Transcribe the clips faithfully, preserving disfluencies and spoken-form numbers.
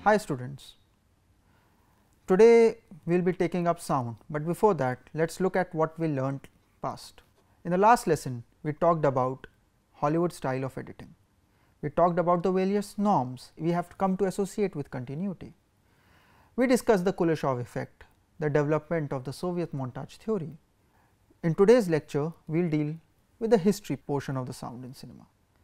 Hi students, today we will be taking up sound, but before that let us look at what we learnt past. In the last lesson we talked about Hollywood style of editing. We talked about the various norms we have come to associate with continuity. We discussed the Kuleshov effect, the development of the Soviet montage theory. In today's lecture we will deal with the history portion of the sound in cinema.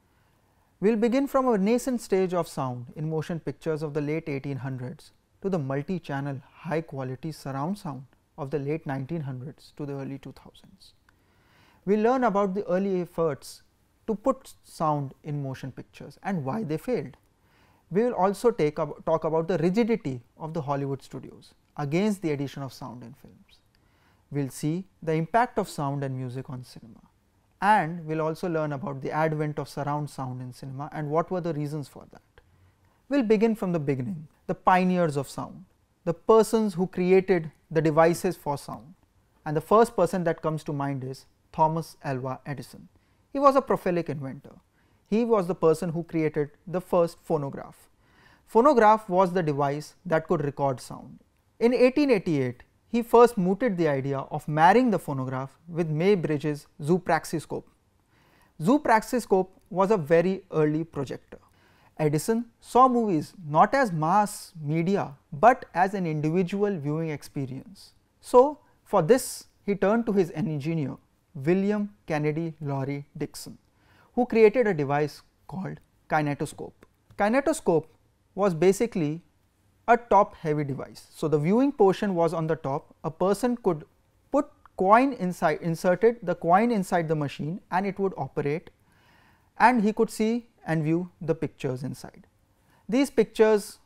We will begin from a nascent stage of sound in motion pictures of the late eighteen hundreds to the multi-channel high quality surround sound of the late nineteen hundreds to the early two thousands. We learn about the early efforts to put sound in motion pictures and why they failed. We will also take up, talk about the rigidity of the Hollywood studios against the addition of sound in films. We will see the impact of sound and music on cinema, and we will also learn about the advent of surround sound in cinema and what were the reasons for that. We will begin from the beginning, the pioneers of sound, the persons who created the devices for sound, and the first person that comes to mind is Thomas Alva Edison. He was a prolific inventor. He was the person who created the first phonograph. Phonograph was the device that could record sound. In eighteen eighty-eight, he first mooted the idea of marrying the phonograph with May Bridges' zoopraxiscope. Zoopraxiscope was a very early projector. Edison saw movies not as mass media but as an individual viewing experience. So, for this he turned to his engineer William Kennedy Laurie Dickson, who created a device called kinetoscope. Kinetoscope was basically a top heavy device. So, the viewing portion was on the top. A person could put coin inside, inserted the coin inside the machine and it would operate, and he could see and view the pictures inside. These pictures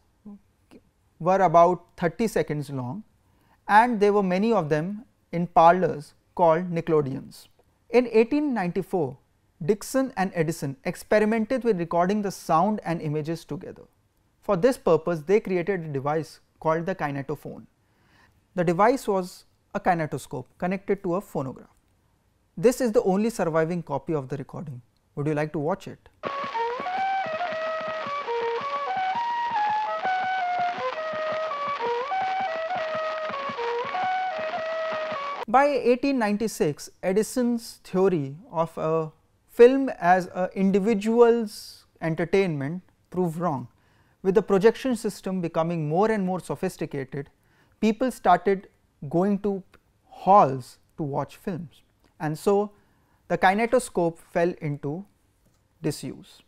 were about thirty seconds long and there were many of them in parlors called Nickelodeons. In eighteen ninety-four, Dickson and Edison experimented with recording the sound and images together. For this purpose, they created a device called the kinetophone. The device was a kinetoscope connected to a phonograph. This is the only surviving copy of the recording. Would you like to watch it? By eighteen ninety-six, Edison's theory of a film as an individual's entertainment proved wrong. With the projection system becoming more and more sophisticated, people started going to halls to watch films, and so the kinetoscope fell into disuse.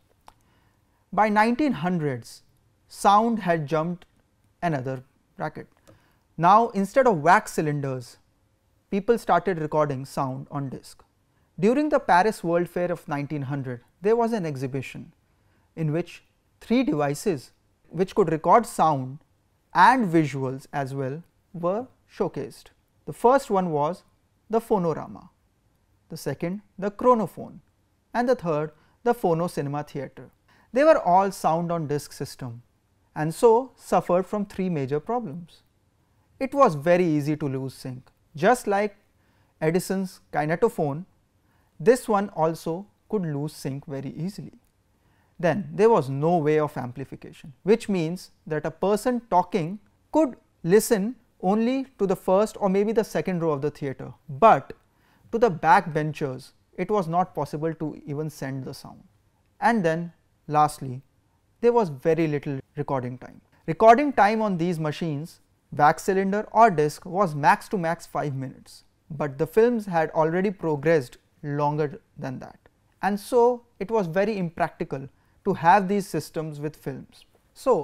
By nineteen hundreds, sound had jumped another bracket. Now, instead of wax cylinders, people started recording sound on disc. During the Paris World Fair of nineteen hundred, there was an exhibition in which three devices which could record sound and visuals as well were showcased. The first one was the Phonorama, the second the Chronophone, and the third the Phono Cinema Theatre. They were all sound on disc system and so suffered from three major problems. It was very easy to lose sync. Just like Edison's kinetophone, this one also could lose sync very easily. Then there was no way of amplification, which means that a person talking could listen only to the first or maybe the second row of the theatre, but to the back benchers it was not possible to even send the sound. And then lastly, there was very little recording time. Recording time on these machines, wax cylinder or disc, was max to max five minutes, but the films had already progressed longer than that, and so it was very impractical to have these systems with films. So,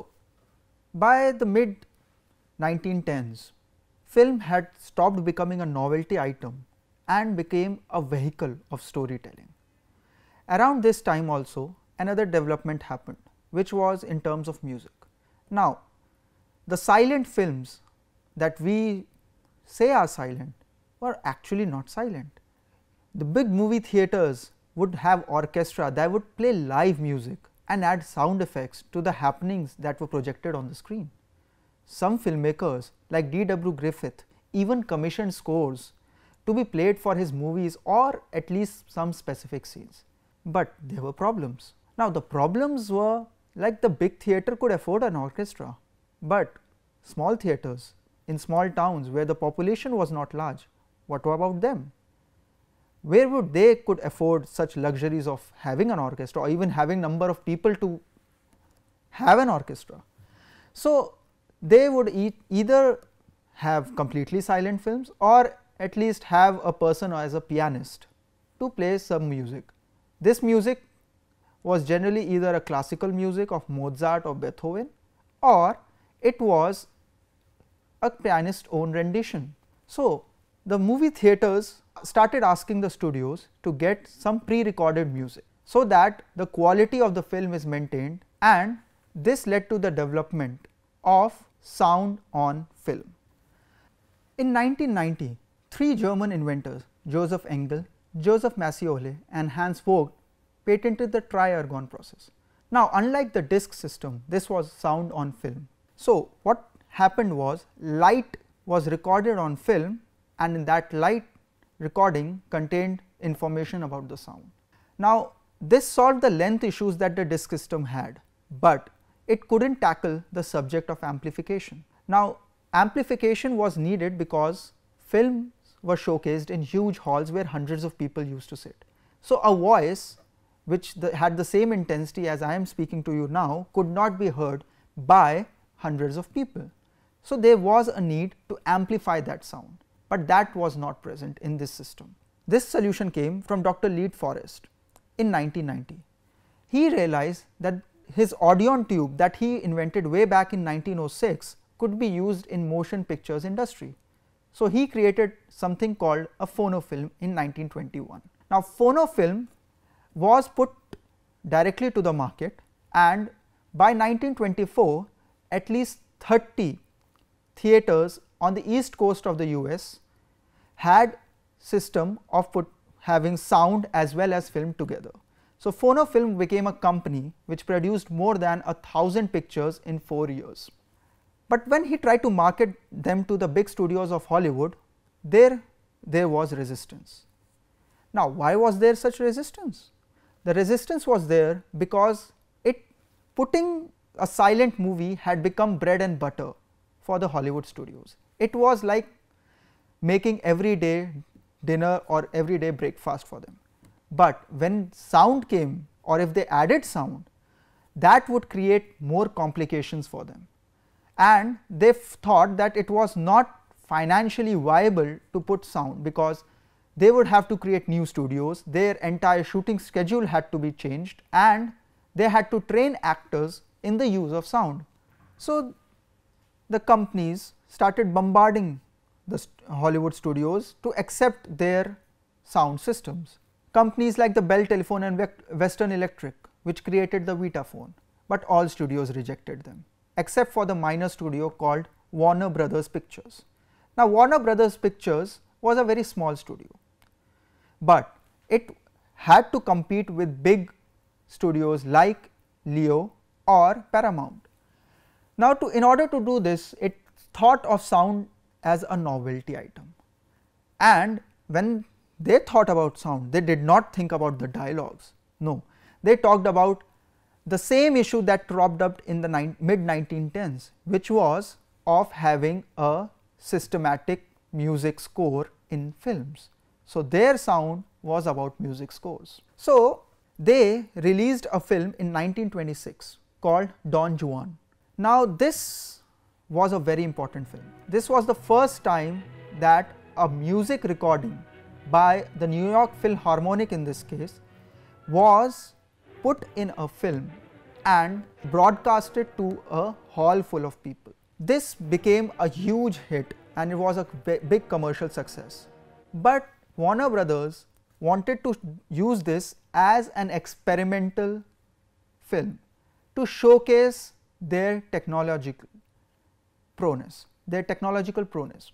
by the mid nineteen tens, film had stopped becoming a novelty item and became a vehicle of storytelling. Around this time also another development happened, which was in terms of music. Now, the silent films that we say are silent were actually not silent. The big movie theatres would have orchestra that would play live music and add sound effects to the happenings that were projected on the screen. Some filmmakers like D W Griffith even commissioned scores to be played for his movies or at least some specific scenes. But there were problems. Now, the problems were like the big theatre could afford an orchestra, but small theatres in small towns where the population was not large, what about them? Where would they could afford such luxuries of having an orchestra or even having number of people to have an orchestra? So, they would e either have completely silent films or at least have a person as a pianist to play some music. This music was generally either a classical music of Mozart or Beethoven, or it was a pianist's own rendition. So, the movie theatres started asking the studios to get some pre-recorded music, so that the quality of the film is maintained, and this led to the development of sound on film. In nineteen ninety, three German inventors, Joseph Engel, Joseph Massioli and Hans Vogt, patented the tri-ergon process. Now, unlike the disc system, this was sound on film. So, what happened was light was recorded on film, and in that light recording contained information about the sound. Now, this solved the length issues that the disc system had, but it could not tackle the subject of amplification. Now, amplification was needed because films were showcased in huge halls where hundreds of people used to sit. So, a voice which the, had the same intensity as I am speaking to you now could not be heard by hundreds of people. So, there was a need to amplify that sound, but that was not present in this system. This solution came from Doctor Lead Forrest in nineteen ninety. He realized that his Audion tube that he invented way back in nineteen oh six could be used in motion pictures industry. So, he created something called a phonofilm in nineteen twenty-one. Now, phonofilm was put directly to the market, and by nineteen twenty-four at least thirty theatres on the east coast of the U S had system of put having sound as well as film together. So, phonofilm became a company which produced more than a thousand pictures in four years. But when he tried to market them to the big studios of Hollywood, there there was resistance. Now, why was there such resistance? The resistance was there because it putting a silent movie had become bread and butter for the Hollywood studios. It was like making everyday dinner or everyday breakfast for them. But when sound came, or if they added sound, that would create more complications for them, and they thought that it was not financially viable to put sound, because they would have to create new studios, their entire shooting schedule had to be changed, and they had to train actors in the use of sound. So, the companies started bombarding the st Hollywood studios to accept their sound systems. Companies like the Bell Telephone and Western Electric, which created the Vitaphone, but all studios rejected them, except for the minor studio called Warner Brothers Pictures. Now, Warner Brothers Pictures was a very small studio, but it had to compete with big studios like Leo or Paramount. Now, to in order to do this, it thought of sound as a novelty item, and when they thought about sound, they did not think about the dialogues. No, they talked about the same issue that cropped up in the mid nineteen tens, which was of having a systematic music score in films. So, their sound was about music scores. So, they released a film in nineteen twenty-six called Don Juan. Now, this was a very important film. This was the first time that a music recording by the New York Philharmonic in this case was put in a film and broadcasted to a hall full of people. This became a huge hit and it was a big commercial success. But Warner Brothers wanted to use this as an experimental film to showcase their technological prowess, their technological prowess.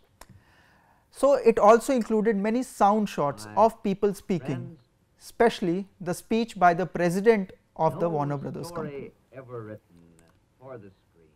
So, it also included many sound shots My of people speaking, friends, especially the speech by the president of no the Warner Brothers company. Ever written for the screen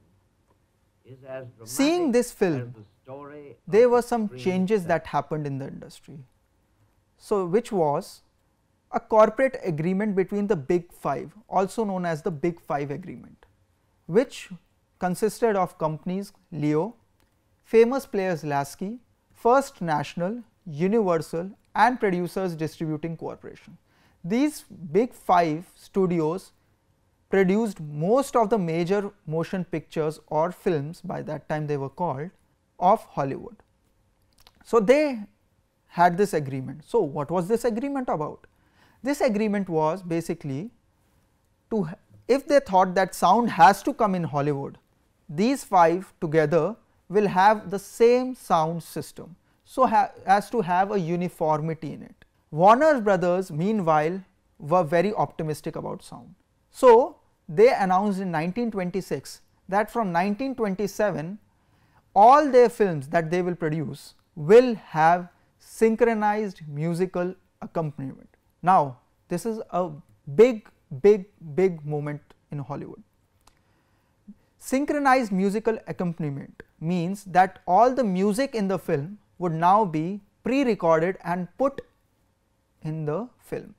is as Seeing this film, the there were some changes that happened in the industry. So, which was a corporate agreement between the Big Five, also known as the Big Five Agreement, which consisted of companies Leo, famous players Lasky, First National, Universal and Producers Distributing Corporation. These big five studios produced most of the major motion pictures or films, by that time they were called, of Hollywood. So, they had this agreement. So, what was this agreement about? This agreement was basically to, if they thought that sound has to come in Hollywood, these five together will have the same sound system, so ha as to have a uniformity in it. Warner Brothers meanwhile were very optimistic about sound. So, they announced in nineteen twenty-six that from nineteen twenty-seven all their films that they will produce will have synchronized musical accompaniment. Now, this is a big big big moment in Hollywood. Synchronized musical accompaniment means that all the music in the film would now be pre-recorded and put in the film.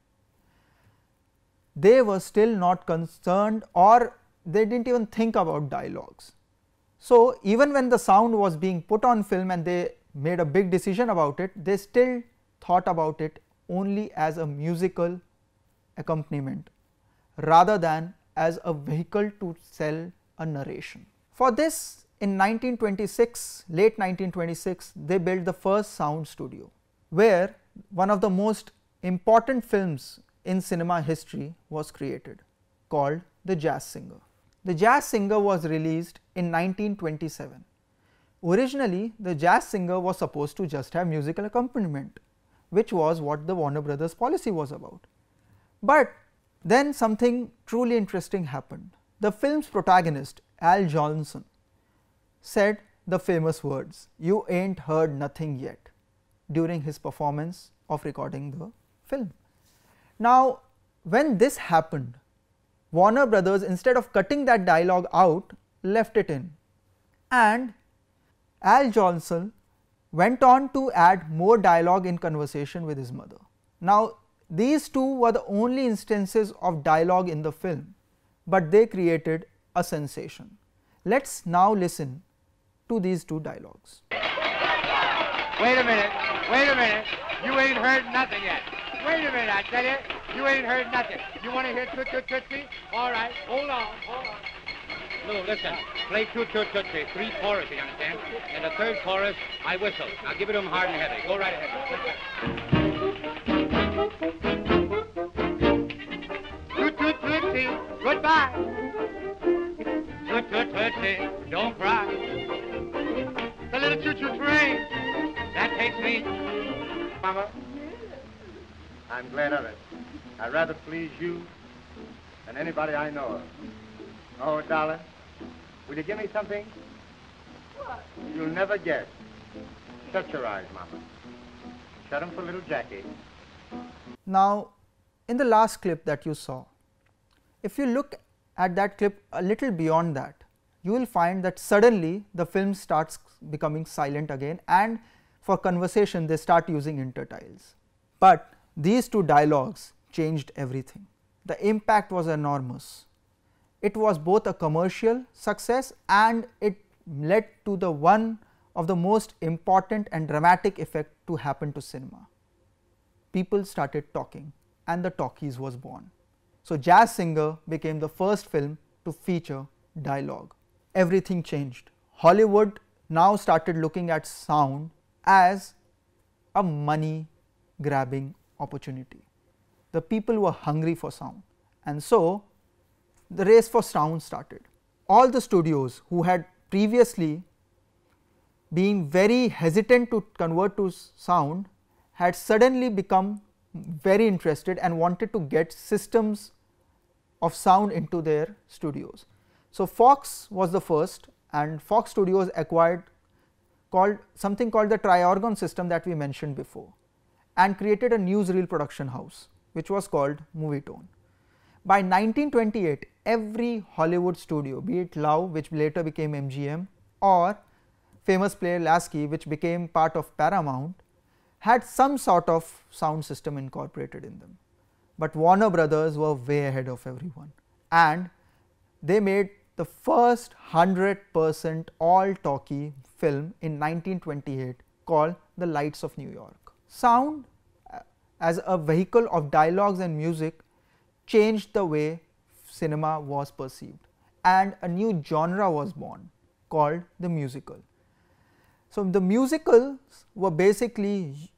They were still not concerned, or they did not even think about dialogues. So, even when the sound was being put on film and they made a big decision about it, they still thought about it only as a musical accompaniment rather than as a vehicle to sell a narration. For this, in nineteen twenty-six, late nineteen twenty-six, they built the first sound studio, where one of the most important films in cinema history was created, called The Jazz Singer. The Jazz Singer was released in nineteen twenty-seven. Originally, The Jazz Singer was supposed to just have musical accompaniment, which was what the Warner Brothers policy was about. But then something truly interesting happened. The film's protagonist, Al Jolson, said the famous words, "You ain't heard nothing yet," during his performance of recording the film. Now, when this happened, Warner Brothers, instead of cutting that dialogue out, left it in, and Al Jolson went on to add more dialogue in conversation with his mother. Now, these two were the only instances of dialogue in the film, but they created a sensation. Let us now listen to these two dialogues. Wait a minute, wait a minute, you ain't heard nothing yet. Wait a minute, I tell you, you ain't heard nothing. You want to hear Toot Toot Tootsie? All right, hold on, hold on. Lou, listen, play Toot Toot Tootsie, three choruses, you understand? And the third chorus, I whistle. Now give it to him hard and heavy. Go right ahead. Toot Toot Tootsie, goodbye. Toot Toot Tootsie, don't cry. The little choo-choo train, that takes me. Mama, I'm glad of it. I'd rather please you than anybody I know of. Oh, darling, will you give me something? What? You'll never guess. Shut your eyes, Mama. Shut them for little Jackie. Now, in the last clip that you saw, if you look at that clip a little beyond that, you will find that suddenly the film starts becoming silent again, and for conversation they start using intertiles. But these two dialogues changed everything. The impact was enormous. It was both a commercial success and it led to the one of the most important and dramatic effect to happen to cinema. People started talking and the talkies was born. So, Jazz Singer became the first film to feature dialogue. Everything changed. Hollywood now started looking at sound as a money grabbing opportunity. The people were hungry for sound, and so the race for sound started. All the studios who had previously been very hesitant to convert to sound had suddenly become very interested and wanted to get systems of sound into their studios. So, Fox was the first, and Fox Studios acquired called something called the Triorgon system that we mentioned before, and created a newsreel production house which was called Movietone. By nineteen twenty-eight, every Hollywood studio, be it Love, which later became M G M, or famous player Lasky, which became part of Paramount, had some sort of sound system incorporated in them. But Warner Brothers were way ahead of everyone, and they made the first one hundred percent all-talkie film in nineteen twenty-eight called The Lights of New York. Sound as a vehicle of dialogues and music changed the way cinema was perceived, and a new genre was born called the musical. So, the musicals were basically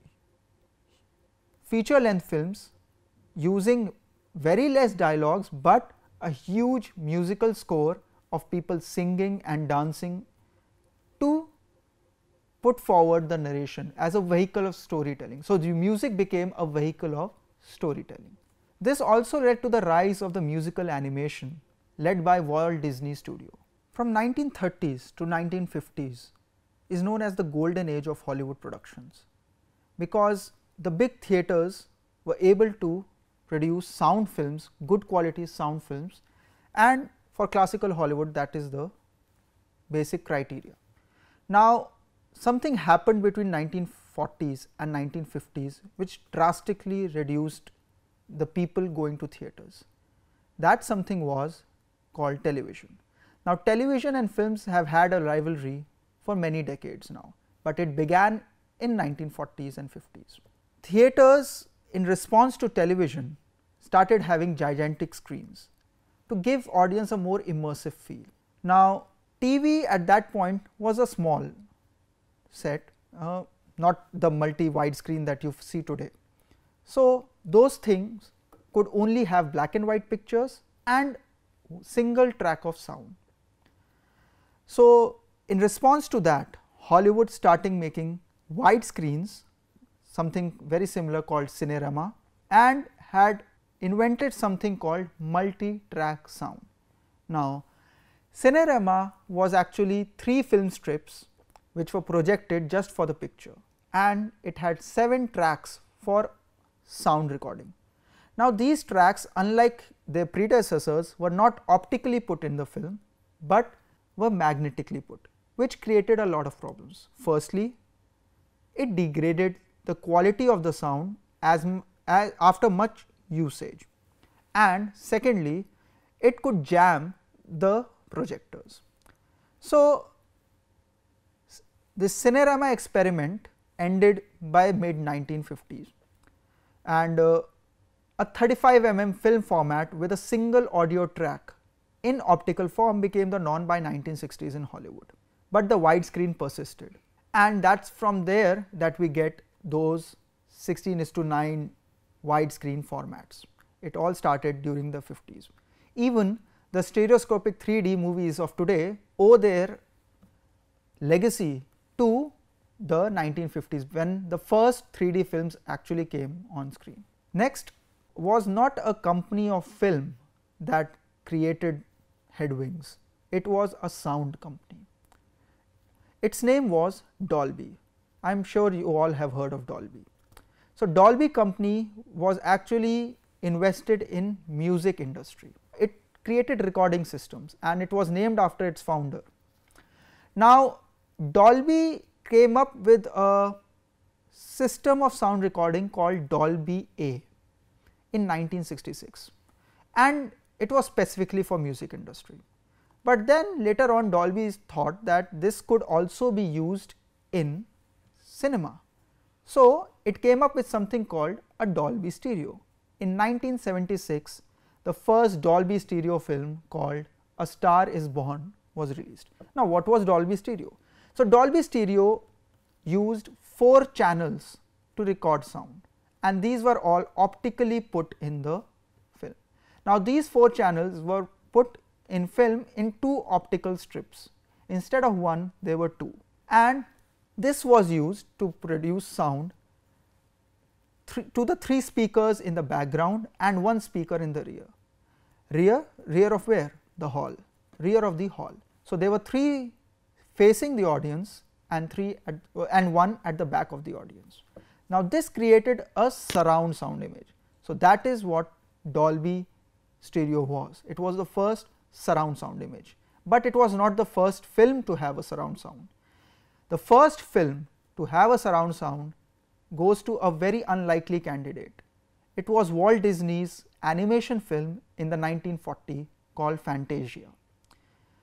feature length films using very less dialogues, but a huge musical score of people singing and dancing to put forward the narration as a vehicle of storytelling. So, the music became a vehicle of storytelling. This also led to the rise of the musical animation led by Walt Disney Studio. From nineteen thirties to nineteen fifties is known as the golden age of Hollywood productions, because the big theatres were able to produce sound films, good quality sound films, and for classical Hollywood that is the basic criteria. Now, something happened between nineteen forties and nineteen fifties which drastically reduced the people going to theatres. That something was called television. Now, television and films have had a rivalry for many decades now, but it began in nineteen forties and fifties. Theatres, in response to television, started having gigantic screens to give audience a more immersive feel. Now, T V at that point was a small set, uh, not the multi wide screen that you see today. So, those things could only have black and white pictures and single track of sound. So, in response to that, Hollywood started making wide screens, something very similar called Cinerama, and had invented something called multi-track sound. Now, Cinerama was actually three film strips which were projected just for the picture, and it had seven tracks for sound recording. Now, these tracks, unlike their predecessors, were not optically put in the film, but were magnetically put, which created a lot of problems. Firstly, it degraded the quality of the sound as, as after much usage, and secondly, it could jam the projectors. So, this Cinerama experiment ended by mid nineteen fifties, and uh, a thirty-five millimeter film format with a single audio track in optical form became the norm by nineteen sixties in Hollywood, but the widescreen persisted, and that is from there that we get those sixteen is to nine widescreen formats. It all started during the fifties. Even the stereoscopic three D movies of today owe their legacy to the nineteen fifties, when the first three D films actually came on screen. Next was not a company of film that created headwinds, it was a sound company. Its name was Dolby. I am sure you all have heard of Dolby. So, Dolby company was actually invested in music industry. It created recording systems and it was named after its founder. Now, Dolby came up with a system of sound recording called Dolby A in nineteen sixty-six, and it was specifically for music industry. But then later on Dolby thought that this could also be used in cinema. So, it came up with something called a Dolby Stereo. In nineteen seventy-six, the first Dolby Stereo film called A Star Is Born was released. Now, what was Dolby Stereo? So, Dolby Stereo used four channels to record sound, and these were all optically put in the film. Now, these four channels were put in film in two optical strips. Instead of one, there were two, and this was used to produce sound to the three speakers in the background and one speaker in the rear. Rear, rear of where? The hall, rear of the hall. So, there were three facing the audience and three at, and one at the back of the audience. Now, this created a surround sound image. So, that is what Dolby Stereo was. It was the first surround sound image, but it was not the first film to have a surround sound. The first film to have a surround sound goes to a very unlikely candidate. It was Walt Disney's animation film in the nineteen forty called Fantasia.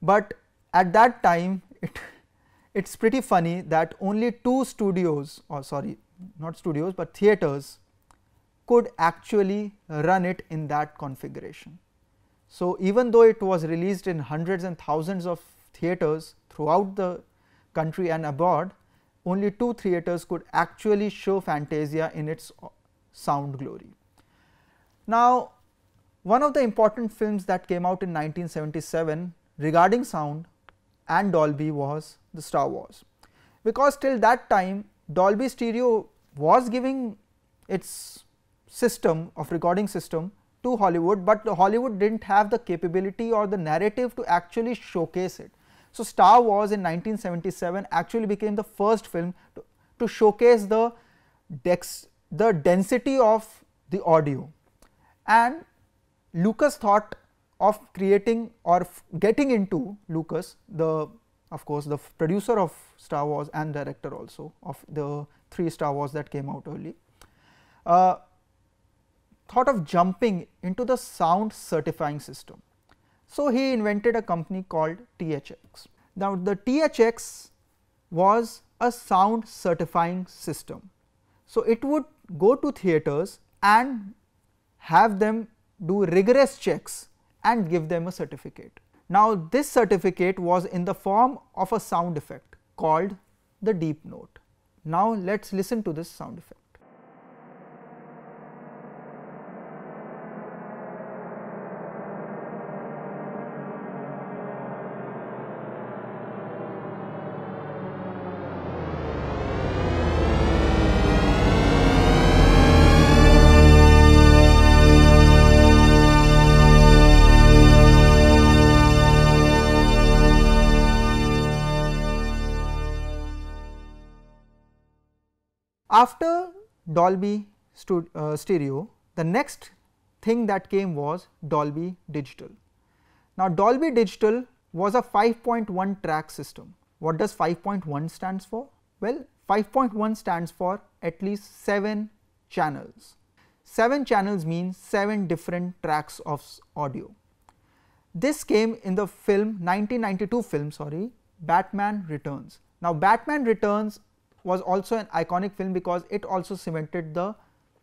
but at that time it it's pretty funny that only two studios, or sorry not studios but theaters, could actually run it in that configuration. So, even though it was released in hundreds and thousands of theaters throughout the country and abroad, only two theaters could actually show Fantasia in its sound glory. Now, one of the important films that came out in nineteen seventy-seven regarding sound and Dolby was the Star Wars, because till that time Dolby Stereo was giving its system of recording system to Hollywood, but Hollywood did not have the capability or the narrative to actually showcase it. So, Star Wars in nineteen seventy-seven actually became the first film to, to showcase the dex, the density of the audio, and Lucas thought of creating or getting into Lucas, the of course the producer of Star Wars and director also of the three Star Wars that came out early, uh, thought of jumping into the sound certifying system. So, he invented a company called T H X. Now, the T H X was a sound certifying system. So, it would go to theaters and have them do rigorous checks and give them a certificate. Now, this certificate was in the form of a sound effect called the deep note. Now, let us listen to this sound effect. After Dolby stu uh, Stereo, the next thing that came was Dolby Digital. Now, Dolby Digital was a five point one track system. What does five point one stands for? Well, five point one stands for at least seven channels. seven channels means seven different tracks of audio. This came in the film nineteen ninety-two film sorry Batman Returns. Now, Batman Returns was also an iconic film because it also cemented the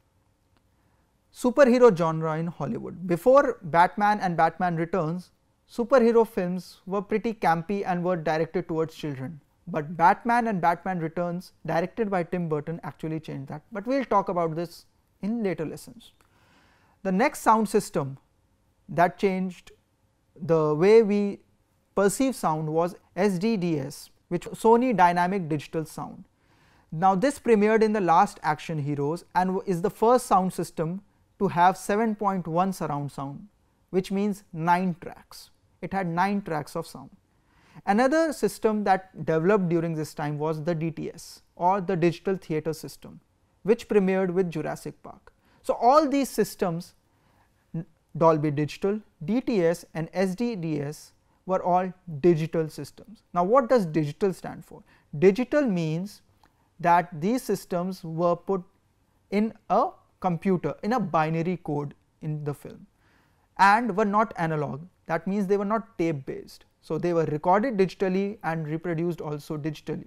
superhero genre in Hollywood. Before Batman and Batman Returns, superhero films were pretty campy and were directed towards children, but Batman and Batman Returns, directed by Tim Burton, actually changed that, but we will talk about this in later lessons. The next sound system that changed the way we perceive sound was S D D S, which was Sony Dynamic Digital Sound. Now, this premiered in The Last Action Heroes and is the first sound system to have seven point one surround sound, which means nine tracks. It had nine tracks of sound. Another system that developed during this time was the D T S, or the Digital Theatre System, which premiered with Jurassic Park. So, all these systems, Dolby Digital, D T S and S D D S, were all digital systems. Now, what does digital stand for? Digital means that these systems were put in a computer, in a binary code in the film, and were not analog. That means they were not tape based. So, they were recorded digitally and reproduced also digitally.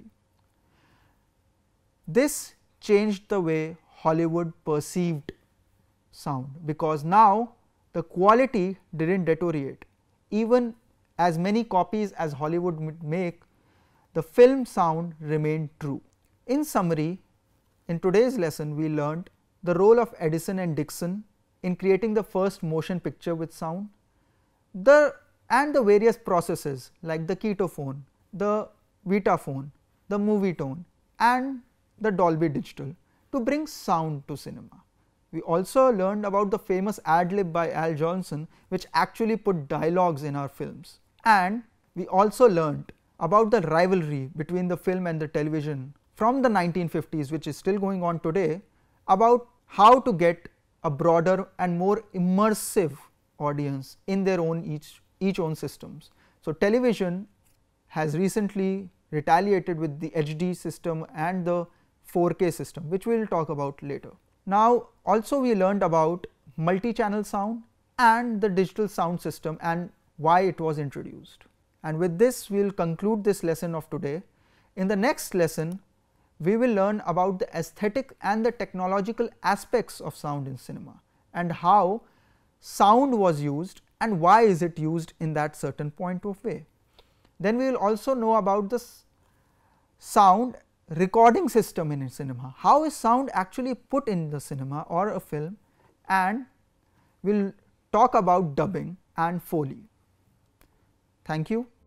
This changed the way Hollywood perceived sound, because now the quality did not deteriorate. Even as many copies as Hollywood would make, the film sound remained true. In summary, in today's lesson we learned the role of Edison and Dixon in creating the first motion picture with sound, the and the various processes like the Ketophone, the Vitaphone, the Movietone and the Dolby Digital to bring sound to cinema. We also learned about the famous ad lib by Al Jolson, which actually put dialogues in our films, and we also learned about the rivalry between the film and the television from the nineteen fifties, which is still going on today, about how to get a broader and more immersive audience in their own each, each own systems. So, television has recently retaliated with the H D system and the four K system, which we will talk about later. Now, also we learned about multi-channel sound and the digital sound system and why it was introduced. And with this we will conclude this lesson of today. In the next lesson we will learn about the aesthetic and the technological aspects of sound in cinema and how sound was used and why is it used in that certain point of way. Then we will also know about the sound recording system in cinema, how is sound actually put in the cinema or a film, and we will talk about dubbing and Foley. Thank you.